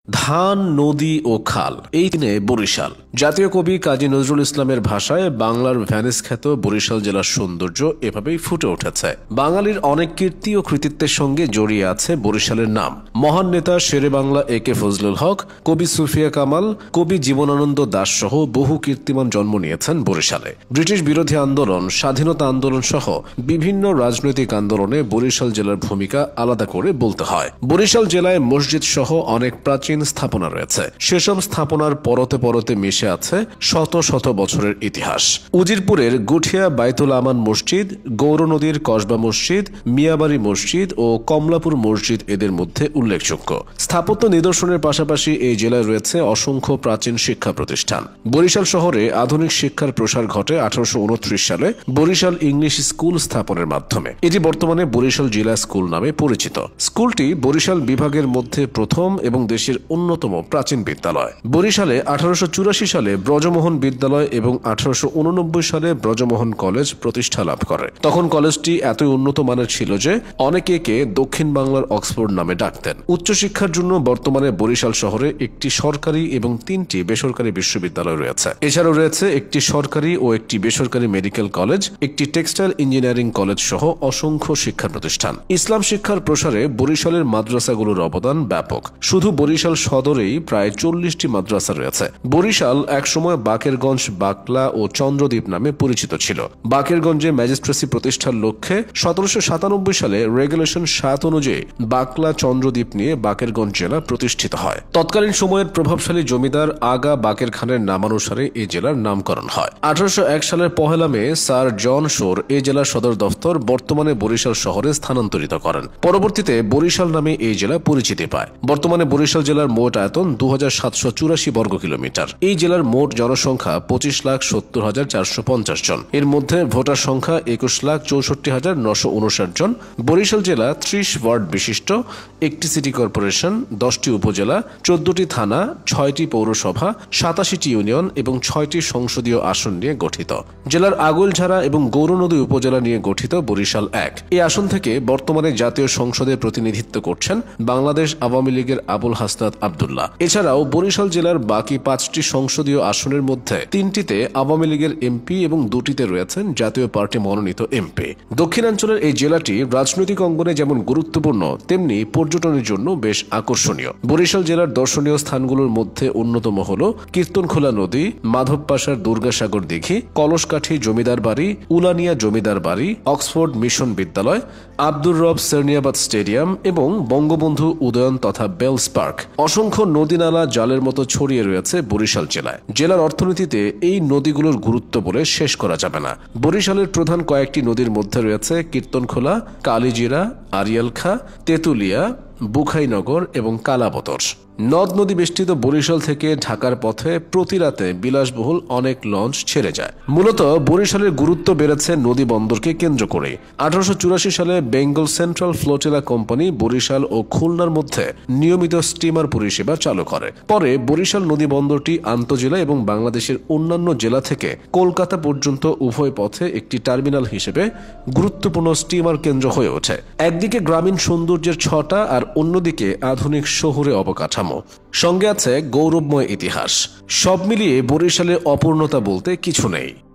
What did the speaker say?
ধান, নদী ও খাল, এই তিনে বরিশাল। জাতীয় কবি কাজী নজরুল ইসলামের ভাষায় বাংলার ভ্যানিস খ্যাত বরিশাল জেলার সৌন্দর্য এভাবেই ফুটে উঠেছে। বাঙালির অনেক কীর্তি ও কৃতিত্বের সঙ্গে জড়িয়ে আছে বরিশালের নাম। মহান নেতা শেরে বাংলা একে ফজলুল হক, কবি সুফিয়া কামাল, কবি জীবনানন্দ দাস সহ বহু কীর্তিমান জন্ম নিয়েছেন বরিশালে। ব্রিটিশ বিরোধী আন্দোলন, স্বাধীনতা আন্দোলন সহ বিভিন্ন রাজনৈতিক আন্দোলনে বরিশাল জেলার ভূমিকা আলাদা করে বলতে হয়। বরিশাল জেলায় মসজিদ সহ অনেক প্রাচীন স্থাপনা রয়েছে। সেসব স্থাপনার পরতে পরতে মিশে আছে শত শত বছরের ইতিহাস। উজিরপুরের গুঠিয়া বাইতুল আমান মসজিদ, গৌর নদীর কসবা মসজিদ, মিয়াবাড়ি মসজিদ ও কমলাপুর মসজিদ এদের মধ্যে উল্লেখযোগ্য। স্থাপত্য নিদর্শনের পাশাপাশি এই জেলায় রয়েছে অসংখ্য প্রাচীন শিক্ষা প্রতিষ্ঠান। বরিশাল শহরে আধুনিক শিক্ষার প্রসার ঘটে 1829 সালে বরিশাল ইংলিশ স্কুল স্থাপনের মাধ্যমে। এটি বর্তমানে বরিশাল জিলা স্কুল নামে পরিচিত। স্কুলটি বরিশাল বিভাগের মধ্যে প্রথম এবং দেশের অন্যতম প্রাচীন বিদ্যালয়। বরিশালে 1884 সালে ব্রজমোহন বিদ্যালয় এবং 1889 সালে ব্রজমোহন কলেজ প্রতিষ্ঠা লাভ করে। তখন কলেজটি এতই উন্নত মানের ছিল যে অনেকে একে দক্ষিণ বাংলার অক্সফোর্ড নামে ডাকতেন। উচ্চশিক্ষার জন্য বর্তমানে বরিশাল শহরে একটি সরকারি এবং 3টি বেসরকারি বিশ্ববিদ্যালয় রয়েছে। এছাড়াও রয়েছে একটি সরকারি ও একটি বেসরকারি মেডিকেল কলেজ, একটি টেক্সটাইল ইঞ্জিনিয়ারিং কলেজ সহ অসংখ্য শিক্ষা প্রতিষ্ঠান। ইসলাম শিক্ষার প্রসারে বরিশালের মাদ্রাসাগুলোর অবদান ব্যাপক। শুধু বরিশাল সদরেই প্রায় 40টি মাদ্রাসা রয়েছে। বরিশাল একসময় বাকেরগঞ্জ, বাকলা ও চন্দ্রদ্বীপ নামে পরিচিত ছিল। বাকেরগঞ্জে ম্যাজিস্ট্রেসি প্রতিষ্ঠার লক্ষ্যে 1797 সালে রেগুলেশন 7 অনুযায়ী বাকলা চন্দ্রদ্বীপ নিয়ে বাকেরগঞ্জ জেলা প্রতিষ্ঠিত হয়। তৎকালীন সময়ের প্রভাবশালী জমিদার আগা বাকের খানের নামানুসারে এই জেলার নামকরণ হয়। 1801 সালের 1 মে স্যার জন শোর এই জেলার সদর দফতর বর্তমানে বরিশাল শহরে স্থানান্তরিত করেন। পরবর্তীতে বরিশাল নামে এই জেলা পরিচিতি পায়। বর্তমানে বরিশাল জেলার মোট আয়তন 2784 বর্গ কিলোমিটার। এই জেলার মোট জনসংখ্যা 25,70,450 জন। এর মধ্যে ভোটার সংখ্যা 21,64,959 জন। বরিশাল জেলা 30 ওয়ার্ড বিশিষ্ট, একটি সিটি কর্পোরেশন, 10টি উপজেলা, 14টি থানা, 6টি পৌরসভা, 87টি ইউনিয়ন এবং 6টি সংসদীয় আসন নিয়ে গঠিত। জেলার আগৈলঝাড়া এবং গৌরনদী উপজেলা নিয়ে গঠিত বরিশাল 1। এই আসন থেকে বর্তমানে জাতীয় সংসদে প্রতিনিধিত্ব করছেন বাংলাদেশ আওয়ামী লীগের আবুল হাসনাত আব্দুল্লাহ। এছাড়াও বরিশাল জেলার বাকি 5টি সংসদীয় আসনের মধ্যে 3টিতে আওয়ামী লীগের এমপি এবং 2টিতে রয়েছেন জাতীয় পার্টি মনোনীত এমপি। দক্ষিণাঞ্চলের এই জেলাটি রাজনৈতিক অঙ্গনে যেমন গুরুত্বপূর্ণ, তেমনি পর্যটনের জন্য বেশ আকর্ষণীয়। বরিশাল জেলার দর্শনীয় স্থানগুলোর মধ্যে অন্যতম হল কীর্তনখোলা নদী, মাধবপাশার দুর্গাসাগর দিঘি, কলসকাঠি জমিদার বাড়ি, উলানিয়া জমিদার বাড়ি, অক্সফোর্ড মিশন বিদ্যালয়, আব্দুর রব সেরনিয়াবাদ স্টেডিয়াম এবং বঙ্গবন্ধু উদয়ন তথা বেলস পার্ক। অসংখ্য নদী নালা জালের মতো ছড়িয়ে রয়েছে বরিশাল জেলায়। জেলার অর্থনীতিতে এই নদীগুলোর গুরুত্ব বলে শেষ করা যাবে না। বরিশালের প্রধান কয়েকটি নদীর মধ্যে রয়েছে কীর্তনখোলা, কালিজিরা, আরিয়ালখা, তেঁতুলিয়া, বুখাইনগর এবং কালাবতর। নদ নদী বেষ্টিত বরিশাল থেকে ঢাকার পথে প্রতি রাতে বিলাসবহুল অনেক লঞ্চ ছেড়ে যায়। মূলত বরিশালের গুরুত্ব বেড়েছে নদী বন্দরকে কেন্দ্র করে। 1884 সালে Bengal central flotilla company Barishal ও খুলনার মধ্যে নিয়মিত স্টিমার পরিষেবা চালু করে। পরে বরিশাল নদী বন্দরটি আন্তঃজেলা এবং বাংলাদেশের অন্যান্য জেলা থেকে কলকাতা পর্যন্ত উভয় পথে একটি টার্মিনাল হিসেবে গুরুত্বপূর্ণ স্টিমার কেন্দ্র হয়ে ওঠে। একদিকে গ্রামীণ সৌন্দর্যের ছটা আর অন্যদিকে আধুনিক শহুরে অবকাঠামো, সঙ্গে আছে গৌরবময় ইতিহাস। সব মিলিয়ে বরিশালের অপূর্ণতা বলতে কিছু নেই।